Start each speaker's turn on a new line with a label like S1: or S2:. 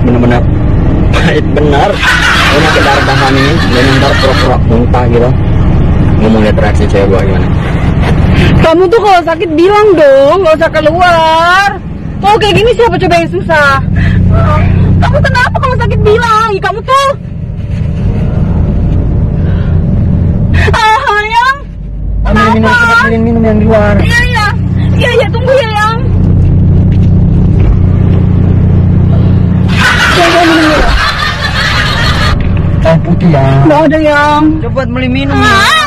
S1: bener-bener pahit bener. Penyakit darah tahan ini, dan ntar pura-pura muntah gitu. Ngomong lihat reaksi cewek gua gimana.
S2: Kamu tuh kalau sakit bilang dong, nggak usah keluar. Kalau kayak gini siapa coba yang susah? Kamu kenapa kalau sakit bilang? Kamu tuh yang
S1: Minum yang di luar.
S2: Iya, tunggu ya yang.
S1: Oh putih ya.
S2: Nggak ada yang.
S1: Coba beli minum.